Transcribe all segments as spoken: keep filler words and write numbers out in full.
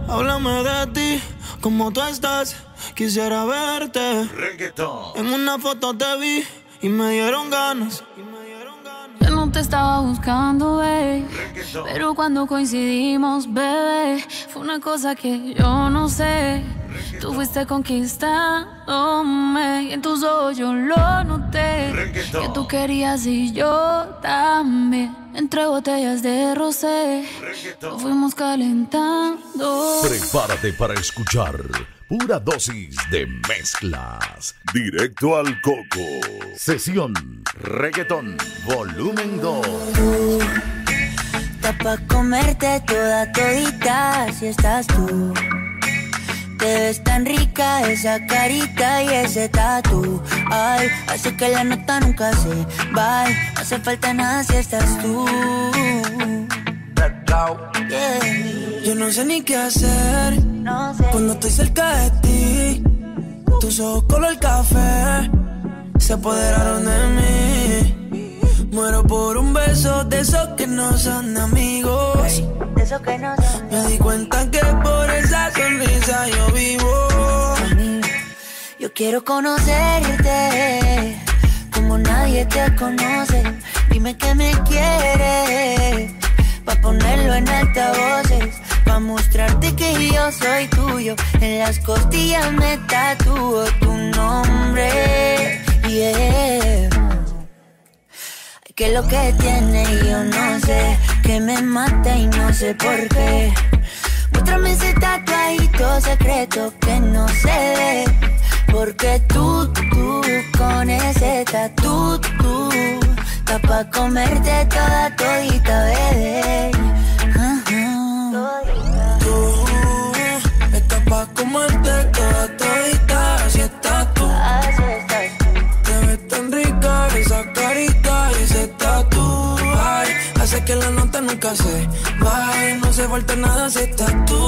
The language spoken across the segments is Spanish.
Háblame de ti, cómo tú estás, quisiera verte. Reggaetón. En una foto te vi y me dieron ganas. Yo no te estaba buscando, babe, pero cuando coincidimos, bebé, fue una cosa que yo no sé. Tú fuiste conquistándome y en tus ojos yo lo noté. Reggaetón. Que tú querías y yo también. Entre botellas de rosé nos fuimos calentando. Prepárate para escuchar pura dosis de mezclas. Directo al coco. Sesión Reggaetón Volumen dos. Tú, está pa' comerte toda todita si estás tú. Te ves tan rica esa carita y ese tatu. Ay, hace que la nota nunca se va. No hace falta nada si estás tú. Yeah. Yo no sé ni qué hacer No sé. cuando estoy cerca de ti. Tus ojos color café se apoderaron de mí. Muero por un beso de esos que no son amigos. Ay, de eso que no son. Me di cuenta que por esa sonrisa yo vivo. Yo quiero conocerte como nadie te conoce. Dime que me quieres pa' ponerlo en altavoces, pa' mostrarte que yo soy tuyo. En las costillas me tatúo tu nombre. Yeah. Que lo que tiene yo no sé, que me mata y no sé por qué. Muéstrame ese tatuajito secreto que no se ve. Porque tú, tú, con ese tatu, tú, está pa' comerte toda todita, bebé. Uh-huh. Tú estás pa' comerte toda todita, así estás tú. Así estás tú. Te ves tan rica esa carita y ese tatu. Ay, hace que la nota nunca se vaya. No hace falta nada si estás tú.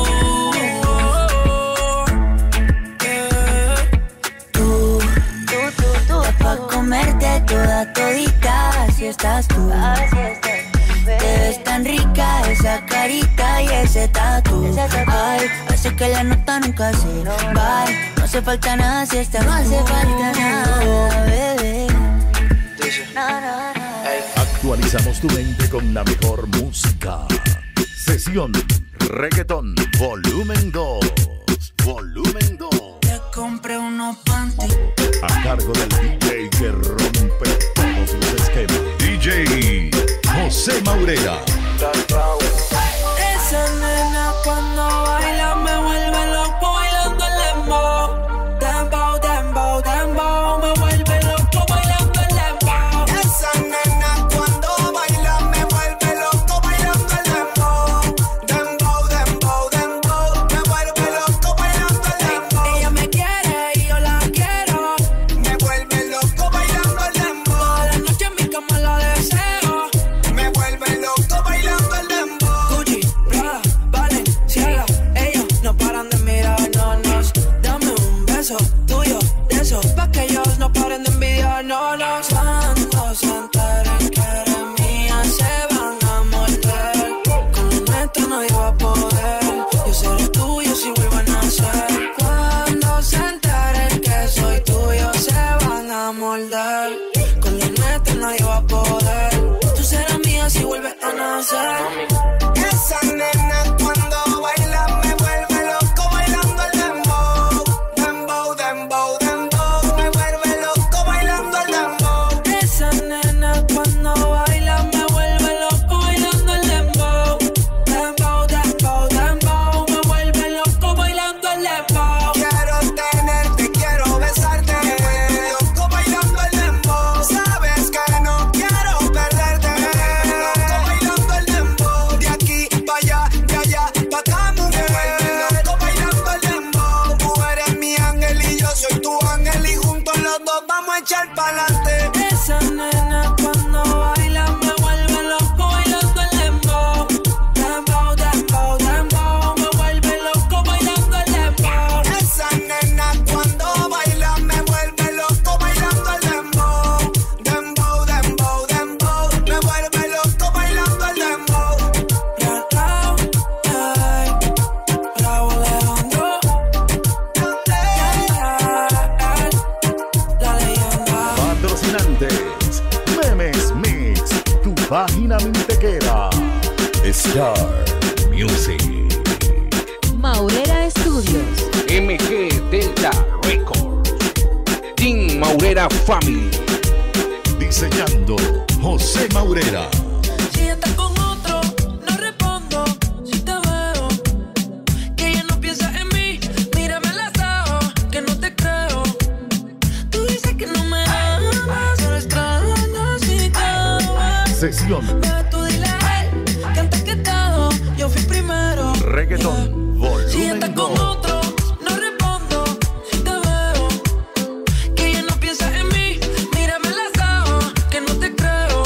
Tú, tú, tú, tú, estás pa' comerte toda todita, así estás tú. Así estás tú. Te ves tan rica esa carita y ese tatu. Ay, hace que la nota nunca se va. No hace falta nada si estás tú. No hace falta nada, bebé. No, no, no. Actualizamos tu mente con la mejor música. Sesión Reggaetón Volumen dos. Volumen dos. Te compré unos panty A cargo del D J que rompe todos los esquemas. D J José Maurera. Esa nena cuando baila me vuelve loco bailando el dembow. Dembow, dembow, dembow, me vuelve loco bailando el dembow. Esa nena cuando baila me vuelve loco bailando el dembow. Dembow, dembow, dembow, me vuelve loco bailando el dembow. Ella me quiere y yo la quiero. Me vuelve loco bailando el dembow. Toda la noche en mi cama la deseo. Me vuelve loco bailando el dembow. Gucci, Prada, Balenciaga, ellos no paran de mirarnos. Dame un beso tuyo de esos pa' que ellos no paren de envidiarnos. Cuando se enteren que eres mía se van a morder. Con lo nuestro no iba a poder. Yo seré tuyo si vuelvo a nacer. Cuando se enteren que soy tuyo se van a morder. Con lo nuestro no iba a poder. Tú serás mía si vuelves a nacer. Esa nena cuando baila me vuelve loco bailando el dembow. Dembow, dembow, dembow, me vuelve loco bailando el dembow. Esa nena cuando baila me vuelve loco bailando el dembow. Dembow, dembow, dembow, me vuelve loco bailando el dembow. Quiero tenerte, quiero besarte. Me vuelve loco bailando el dembow. Sabes que no quiero perderte. Me vuelve loco bailando el dembow. De aquí pa' allá, de allá pa' acá, mujer. Me vuelve loco bailando el dembow. Tú eres mi ángel y yo soy tu ángel y juntos los dos vamos a echar pa'lante. Esa nena cuando baila me vuelve loco bailando el dembow. Dembow, dembow, dembow, me vuelve loco bailando el dembow. Esa nena cuando baila me vuelve loco bailando el dembow. Dembow, dembow, dembow, me vuelve loco bailando el dembow. Ya, ay, ay, bravo, Star Music. Maurera Studios. M G Delta Records. Team Maurera Family. Diseñando José Maurera. Si estás con otro, no respondo. Si te veo, que ella no piensa en mí. Mírame los ojos, que no te creo. Tú dices que no me amas, pero extrañas mi cama. Sesión. Bebé, tú dile a él que antes que todo, yo fui primero. Reggaeton. Volumen Si estás con dos. otro, no respondo. Si te veo, que ella no piensa en mí. Mírame los ojos, que no te creo.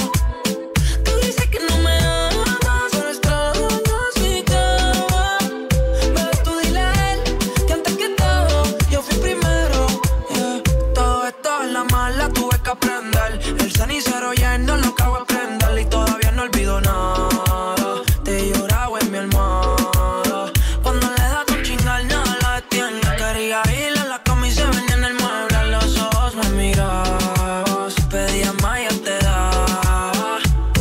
Tú dices que no me amas, pero extrañas mi cama. Bebé, tú dile a él que antes que todo, yo fui primero. Yeah. Todo esto en la mala tuve que aprender. El cenicero lleno lo acabo de prender y todavía no olvido nada. Te lloraba en mi almohada. Cuando le da con chingar nada la detiene. Quería ir a la cama y se venía en el mueble. A los ojos me mirabas, pedía más y ya te daba.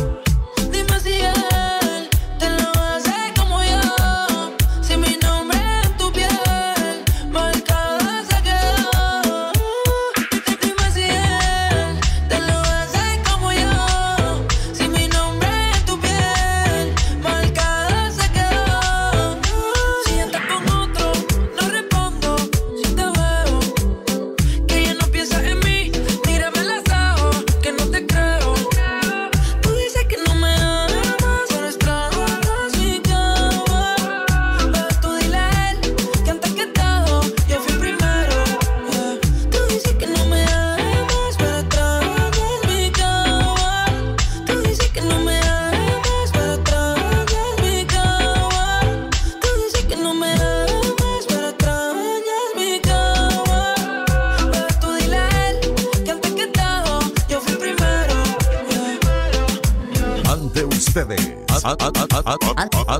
Dime si él te lo hace como yo. Si mi nombre en tu piel marcada se quedó. Dime si él te lo hace como yo. Si mi nombre en tu piel marcada se quedó. Si estás con otro, no respondo. Si te veo, que ella no piensa en mí. Mírame los ojos, que no te creo. Tú dices que no me amas, pero extrañas mi cama. Bebé, tú dile a él que antes que todo, yo fui primero. Yeah. Tú dices que no me amas, pero extrañas mi cama. Tú dices que no me amas, pero extrañas mi cama. Tú dices que no me amas, pero extrañas mi cama. Bebé, tú dile a él que antes que todo, yo fui primero. Yeah. Ante ustedes. a- a- a- a- a- a-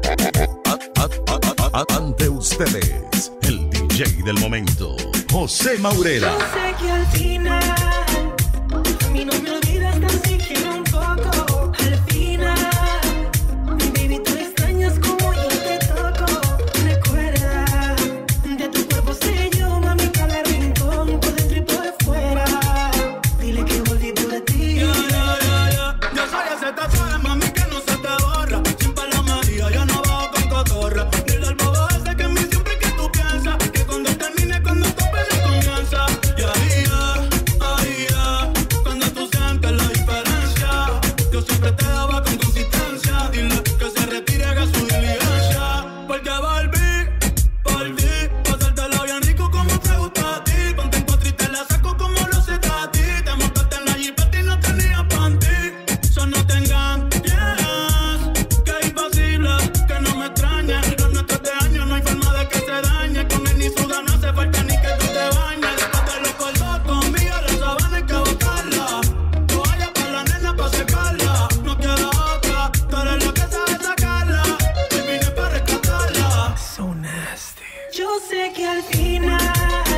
a- a- Ante ustedes. El D J del momento. José Maurera. Sé que al final a mí no me olvidas tan siquiera un poco. Al final, baby, tú extrañas como yo te toco. Recuerda, de tu cuerpo sé yo, mami, cada rincón, por dentro y por fuera. Dile que volví por ti. Ya, ya, ya, ya. Yo soy ese tatuaje, mami, que no se te borra. Sin palomería, yo no bajo con cotorra. Dile al bobo ese que en mí siempre que tú piensas. Que cuando termine, cuando tope de confianza. Y ahí ya, ahí ya. Cuando tú sientes la diferencia. Yo siempre te daba con consistencia. Dile que se retire, haga su diligencia. Porque volví por ti. Pasártelo bien rico como te gusta a ti. Ponte en cuatro y te la saco como lo sé a ti. Te montaste en la jipeta y no tenía panty. Eso no te engañes, que es imposible que no me extrañes. Los nuestros de años no hay forma de que se dañe. Con él ni suda no hace falta ni que tú te bañes. Después de los polvos conmigo la sabana hay que botarla. Toalla para la nena pa' secarla. No quiero otra, tú eres la que sabe sacarla. Y vine pa' rescatarla. So nasty. Yo sé que al final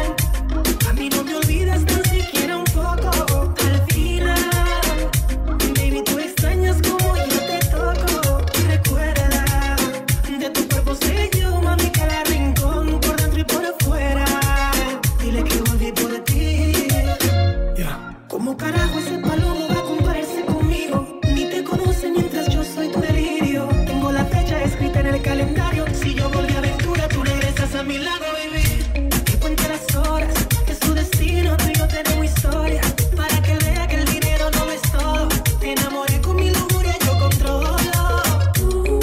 a mí no me olvidas tan siquiera un poco. Al final, baby, tú extrañas como yo te toco. Recuerda, de tu cuerpo sé yo, mami, cada rincón, por dentro y por afuera. Dile que volví por ti. ¿Cómo carajo ese palomo va a compararse conmigo? Ni te conoce mientras yo soy tu delirio. Tengo la fecha escrita en el calendario. Si yo volví a aventura, tú regresas a mi lado, baby. Que cuente las horas, que su destino, tú y yo tenemos historia. Para que vea que el dinero no lo es todo. Te enamoré con mi lujuria, yo controlo. Uh,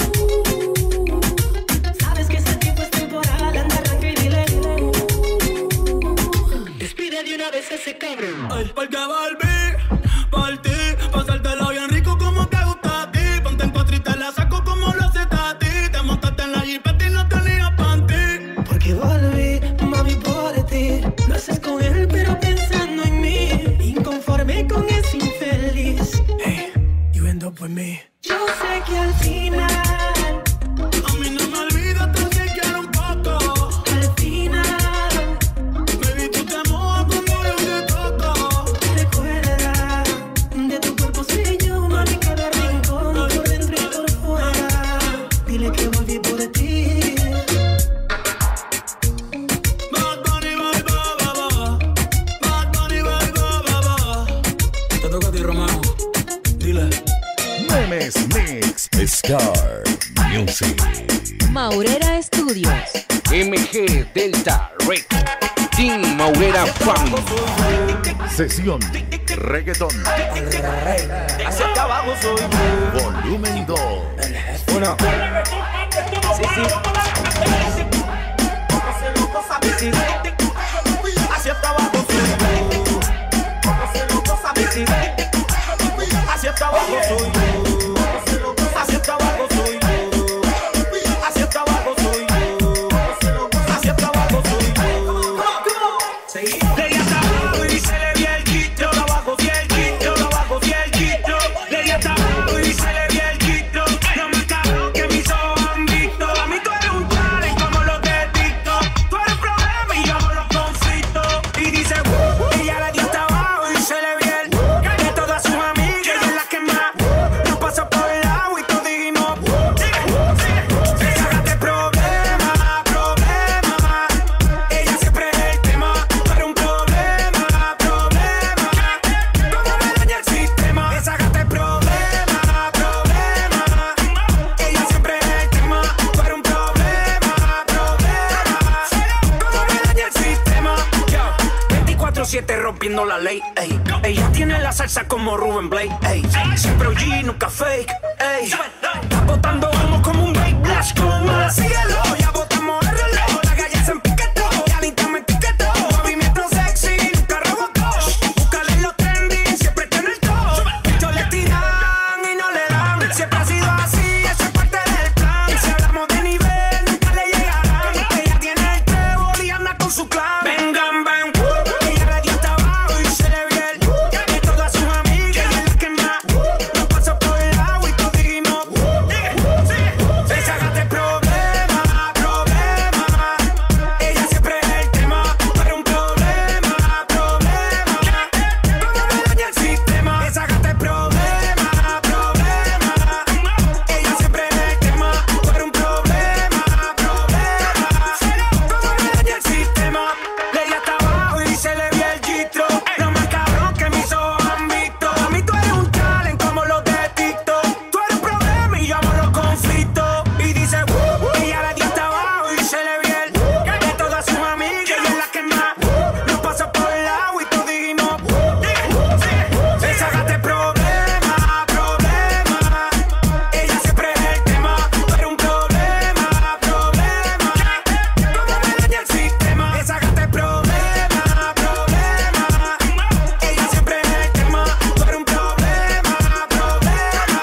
sabes que ese tiempo es temporal, anda, arranca y dile. Uh, despide de una vez a ese cabrón. Ay, porque volví por ti. Pasártelo bien rico como te gusta a ti. Ponte en cuatro y te la saco como lo sé a ti. Te montaste en la jipeta y no tenía panty. Porque volví, mami, por ti. Lo haces con él, pero pensando en mí. Inconforme con ese infeliz. Hey, you end up with me. Yo sé que al final A mí no me olvidas tan siquiera un poco. al final, Baby, tú te mojas cuando yo te toco. recuerda, de tu cuerpo sé yo, mami, cada rincón, por dentro y por fuera. Studios. M G Delta Record. Team Maurera Family. Sesión Reggaeton. Hacia abajo soy yo. Volumen dos. Uno. Sí, sí. Hacia abajo soy yo. Hacia abajo soy yo. Hacia abajo soy yo. Hacia abajo soy yo. Hacia abajo soy yo. Le di hasta abajo y se le vi el quito. De abajo vi el quito, de abajo vi el quito. Le di hasta abajo y se le vi el quito. No me cago que mis ojos han visto. A mí tú eres un talent como los de TikTok. Tú eres un problema y yo hago los conflictos. Y dice, uh, ella le dio hasta abajo y se le vi el de todas sus amigas y es la que más nos pasó por el agua y tú dijimos, sácate problema, problema. Ella siempre es el tema, pero un problema, problema. Como me daña el sistema, sácate problema, problema. Ella siempre es el tema, pero un problema, problema. Como me daña el sistema. veinticuatro siete rompiendo la ley, ey. Ella tiene la salsa como Rubén Blade, ey. Siempre O G, nunca fake, ey. Está botando humo como un bake blast, como el cielo. Ya botamos el reloj, la calle se empiquetó, ya Linta me etiquetó. Movimiento sexy, nunca rebotó. Búscale los trending, siempre está en el top. Ellos le tiran y no le dan. Siempre ha sido así, eso es parte del plan. Si hablamos de nivel, nunca le llegarán. Ella tiene el trébol y anda con su clan. Vengan, ven, ella le dio hasta abajo y se le vio el de todas sus amigas y es la que más nos pasó por el agua y tú dijimos, sácate problema, problema. Ella siempre es el tema, pero un problema, problema. Como me daña el sistema, sácate problema, problema. Ella siempre es el tema, pero un problema, problema. Como me daña el sistema, le di hasta abajo y se le vio el gistro. Lo más cabrón que mis ojos han visto. A mí tú eres un talent como los de TikTok. Tú eres un problema y yo amo los conflictos. Y dice, uh, ella le dio hasta abajo y se le vio el de todas sus amigas y es la que más nos pasó por el agua y tú dijimos, sácate problema, problema. Ella siempre es el tema, pero un problema, problema. Como me daña el sistema, sácate problema, problema. Ella siempre es el tema, pero un problema, problema.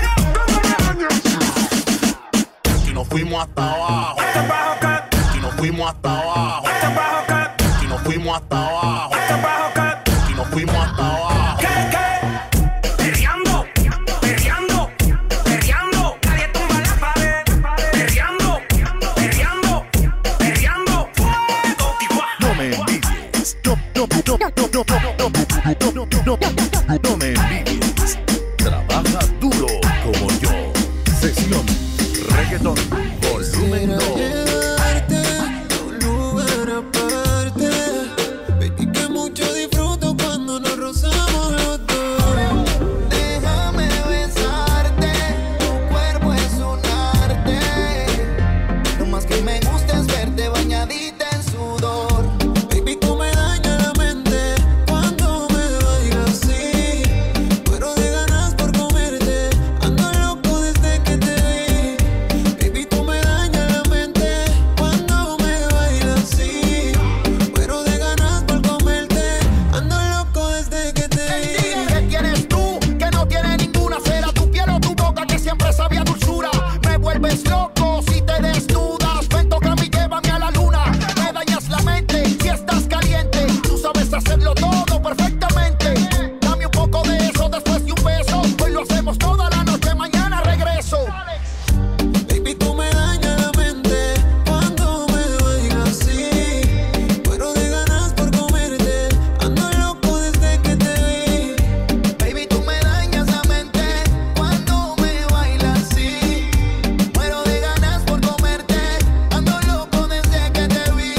Y nos fuimos hasta abajo. Hasta abajo, cat, Y nos fuimos hasta abajo. hasta abajo, cat, Y nos fuimos hasta abajo. hasta abajo, cat. Y nos fuimos hasta abajo. ¿Qué, qué? Perreando, perreando, perreando. Nadie tumba la pared. Perreando, perreando, perreando. Fuego, Tijuana. No me envidies. No, no, no, no, no, no, no, no, no, no, no me envidies. Trabaja duro como yo. Sesión Reggaeton. Volumen dos. Llevarte a un lugar aparte, baby, que mucho disfruto cuando nos rozamos los dos. Déjame besarte, tu cuerpo es un arte. Lo más que me gusta es verte bañadita en sudor. Baby, tú me dañas la mente cuando me bailas así. Muero de ganas por comerte, ando loco desde que te vi. Baby, tú me dañas la mente cuando me bailas así. Muero de ganas por comerte, ando loco desde que te vi. ¿Qué quieres tú? Que no tiene ninguna cera. Tu piel o tu boca que siempre sabía dulzura. Me vuelves loco si te desnudas. Ven, tócame y llévame a la luna. Me dañas la mente si estás caliente. Tú sabes hacerlo todo perfectamente. Dame un poco de eso después de un beso. Hoy lo hacemos toda la noche, mañana regreso. Baby, tú me dañas la mente cuando me bailas así. Muero de ganas por comerte, ando loco desde que te vi. Baby, tú me dañas la mente cuando me bailas así. Muero de ganas por comerte, ando loco desde que te vi.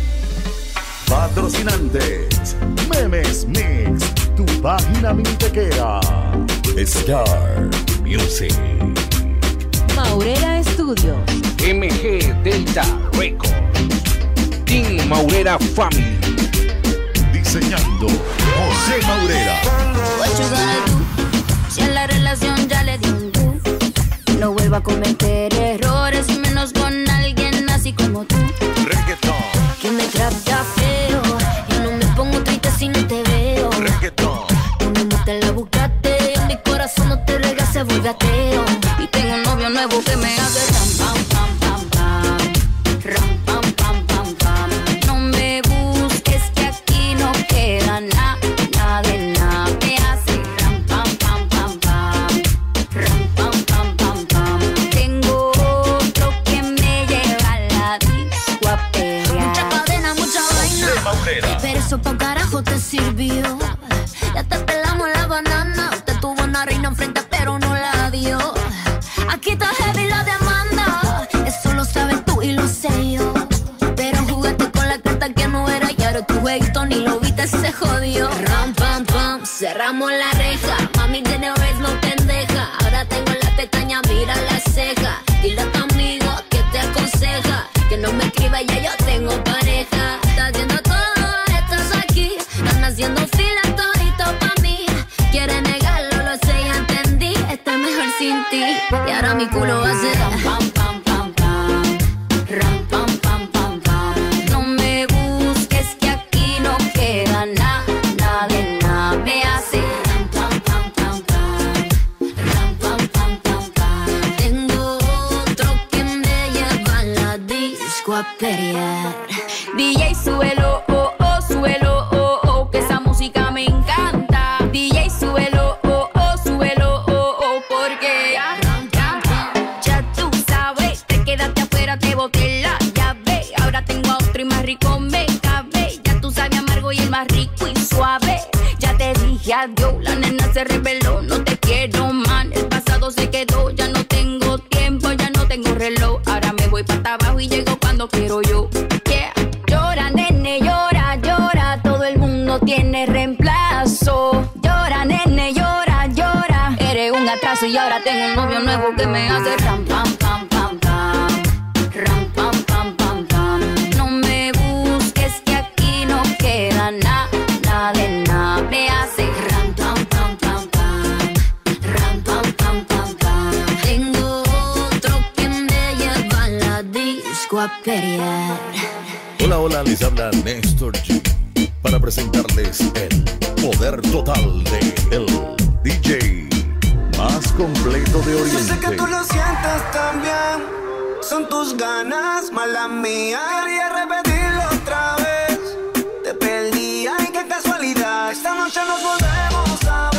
Patrocinantes. Memes Mix. Tu página mintequera. Star Music. Maurera Maurera Studios. M G Delta Records. Team Maurera Family. Diseñando José Maurera. What you gonna do? Si a la relación ya le di un do. No vuelva a cometer errores y menos con alguien así como tú. Reggaetón. Que me trata feo. Yo no me pongo triste si no te veo. Reggaetón. Tú mismo te la buscaste. En mi corazón no te rega, se vuelve ateo. Y tengo un novio nuevo que me hace ram pam pam pam pam. Ram pam pam pam pam. No me busques que aquí no queda nada, nada de nada. Me hace ram pam pam pam pam. Ram pam pam pam pam. Tengo otro que me lleva a la disco a pelear. Mucha cadena, mucha vaina. Pero eso pa' carajo te sirvió. Ya te pelamos la banana. Usted tuvo una reina enfrente pero no la dio. Aquí está heavy la demanda. Eso lo sabes tú y lo sé yo. Pero jugaste con la carta que no era. Y ahora tu jueguito ni lo viste, se jodió. Ram pam pam, cerramos la reja. Mami tiene vez no pendeja. Ahora tengo la pestaña, mira la ceja. Dile a tu amigo que te aconseja que no me escriba, ya yo tengo pareja. Estás haciendo todo, estás aquí. Están haciendo fila todito pa' mí. Quiere negarlo, lo sé, ya entendí. Estoy mejor sin ti. Y ahora mi culo va a ser ram pam pam pam pam. Ram pam pam pam pam. No me busques que aquí no queda nada, nada de nada. Me hace ram pam pam pam pam. Ram pam pam pam pam. Tengo otro que me lleva a la disco a pelear. D J súbelo, oh oh, súbelo, oh oh, que esa música me encanta. D J súbelo, oh oh, súbelo, oh oh, porque ya, ya tú sabes, te quedaste afuera, te boté la llave. Ahora tengo a otro y más rico me cabe. Ya tú sabes amargo y el más rico y suave. Ya te dije adiós, la nena se rebeló. No te quiero más, el pasado se quedó. Ya no tengo tiempo, ya no tengo reloj. Ahora me voy para abajo y llego cuando quiero yo. Yeah. Llora, nene, llora, llora. Todo el mundo tiene reemplazo. Llora, nene, llora, llora. Eres un atraso y ahora tengo un novio nuevo que me hace ram pam pam pam pam. Ram pam pam pam pam. No me busques que aquí no queda nada, nada de nada. Me hace ram pam pam pam pam. Ram pam pam pam pam. Tengo otro que me lleva a la disco a pelear. Hola, hola, les habla Néstor G para presentarles el poder total de el D J más completo de Yo sé que Oriente. tú lo sientes también. Son tus ganas, mala mía. Quería repetirlo otra vez. Te perdí, ay qué casualidad. Esta noche nos volvemos a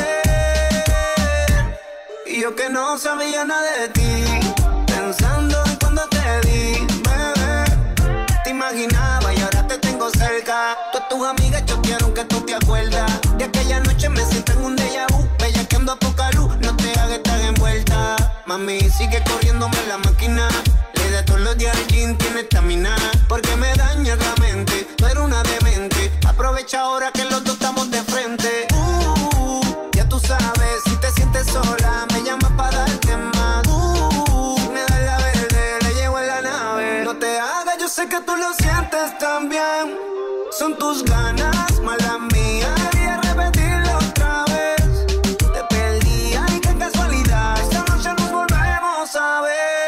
ver. Y yo que no sabía nada de ti, pensando en cuando te di, bebé. Te imaginaba y ahora te tengo cerca. Todas tus amigas yo quiero que tú te acuerdas de aquella noche. Me siento en un déjà vu, bellaqueando a poca luz. No te hagas estar envuelta. Mami, sigue corriéndome la máquina. Le de todos los días el gin tiene estamina. Porque me daña la mente, tú eres una demente. Aprovecha ahora que los dos estamos de frente. Uh, ya tú sabes, si te sientes sola, me llamas para darte más. Uh, si me das la verde, le llevo en la nave. No te hagas, yo sé que tú lo sientes también. Son tus ganas, mala mía. Quería repetirlo otra vez. Te perdí, ay qué casualidad. Esta noche nos volvemos a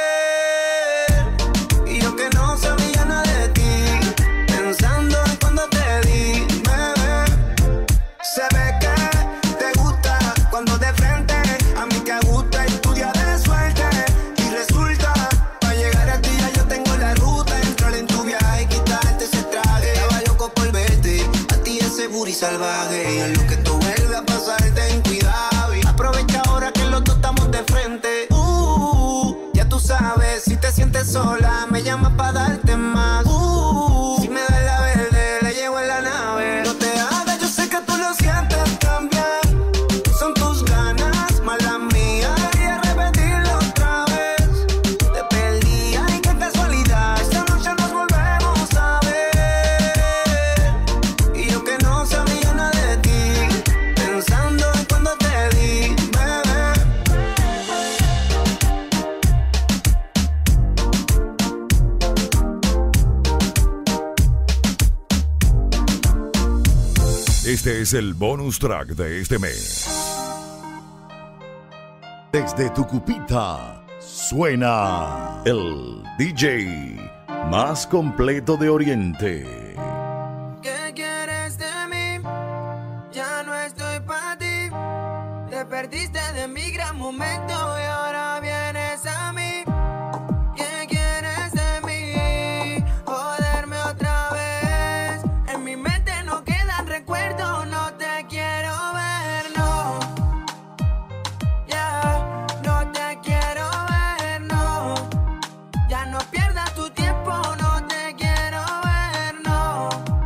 ver. Y yo que no sabía nada de ti, pensando en cuando te di, bebé. Se ve que te gusta cuando de frente a mí te gusta y tu día de suerte. Y resulta, para llegar a ti ya yo tengo la ruta. Entrar en tu viaje y quitarte ese traje. Estaba loco por verte, a ti ese booty salvaje. Y en lo que tú vuelves a pasar ten cuidado. Y aprovecha ahora que los dos estamos de frente. Uh, ya tú sabes, si te sientes sola, me llamas para darte más. Uh, si me das la verde, le llevo en la nave. No te hagas, yo sé que tú lo sientes también. Son tus ganas, mala mía. Quería repetirlo otra vez. Te perdí, ay qué casualidad. Esta noche nos volvemos a ver. Y yo que no sabía nada de ti, pensando en cuando te di, bebé. Este es el bonus track de este mes. Desde Tucupita suena el D J más completo de Oriente. ¿Qué quieres de mí? Ya no estoy para ti. Te perdiste de mi gran momento y ahora vienes a mí. ¿Qué quieres de mí? Joderme otra vez. En mi mente no quedan recuerdos, no te quiero ver, no. Ya, no te quiero ver, no. Ya no pierdas tu tiempo, no te quiero ver, no.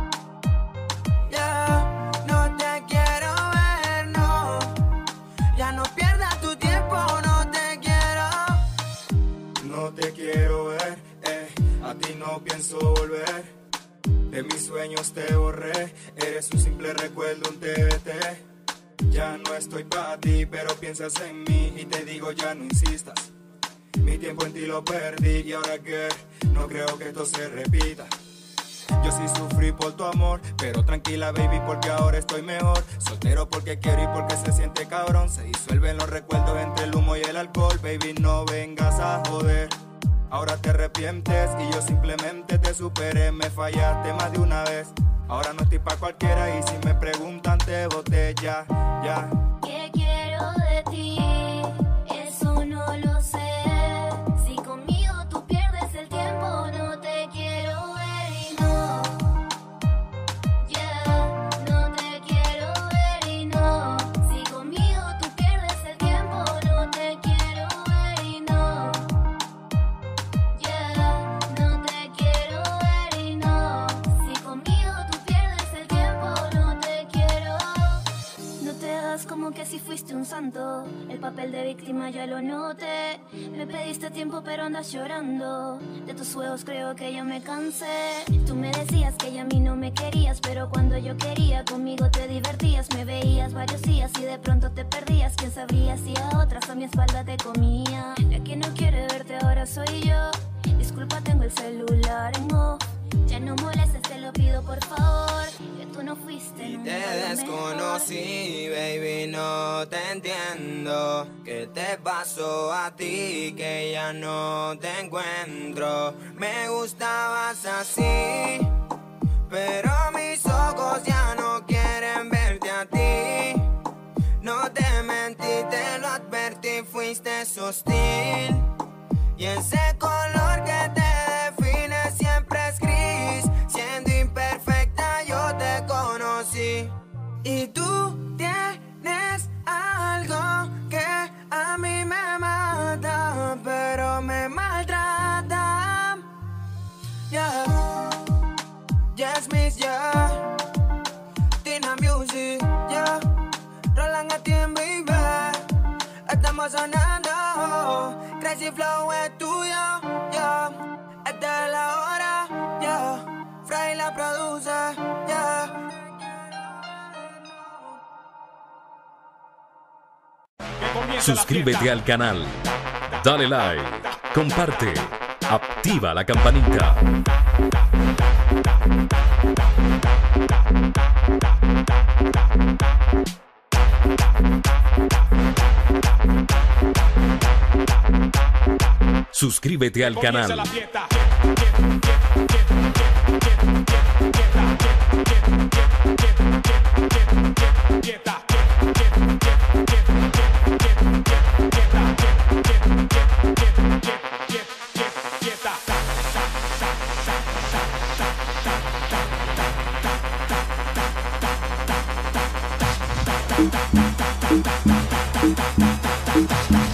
Ya, no te quiero ver, no. Ya no pierdas tu tiempo, no te quiero. No te quiero ver, eh, a ti no pienso volver. De mis sueños te borré, eres un simple recuerdo, un T B T. Ya no estoy para ti, pero piensas en mí y te digo ya no insistas. Mi tiempo en ti lo perdí y ahora que no creo que esto se repita. Yo sí sufrí por tu amor, pero tranquila baby porque ahora estoy mejor. Soltero porque quiero y porque se siente cabrón. Se disuelven los recuerdos entre el humo y el alcohol. Baby no vengas a joder, ahora te arrepientes y yo simplemente te superé. Me fallaste más de una vez, ahora no estoy pa' cualquiera y si me preguntan te boté ya, ya. ¿Qué quiero de ti? Eso no lo sé. Si conmigo tú pierdes el tiempo, no te quiero ver y no. Yeah, no te quiero ver y no. Si conmigo tú pierdes el tiempo, no te quiero ver y no. Yeah, no te quiero ver y no. Si conmigo tú pierdes el tiempo, no te quiero. No te hagas como que si fuiste un santo. El papel de víctima ya lo noté. Me pediste tiempo pero andas llorando. De tus juegos creo que ya me cansé. Tú me decías que ya a mí no me querías, pero cuando yo quería conmigo te divertías. Me veías varios días y de pronto te perdías. Quién sabría si a otras a mi espalda te comía. La que no quiere verte ahora soy yo. Disculpa, tengo el celular en off. Ya no molestes, te lo pido por favor. Que tú no fuiste nunca Te lo desconocí, baby, no te entiendo. ¿Qué te pasó a ti que ya no te encuentro? Me gustabas así, pero mis ojos ya no quieren verte a ti. No te mentí, te lo advertí, fuiste hostil. Y ese color que te define siempre es gris. Siendo imperfecta yo te conocí. Y tú tienes algo que a mí me mata, pero me maltrata. Yeah, Yes Miss, yeah. Tina Music, yeah. Roland a ti, baby. Estamos sonando. Crazy Flow es tuyo, yeah. Esta es la hora, yeah. Fray la produce, yeah. Suscríbete al canal, dale like, comparte, activa la campanita. Suscríbete al canal. We'll be right back.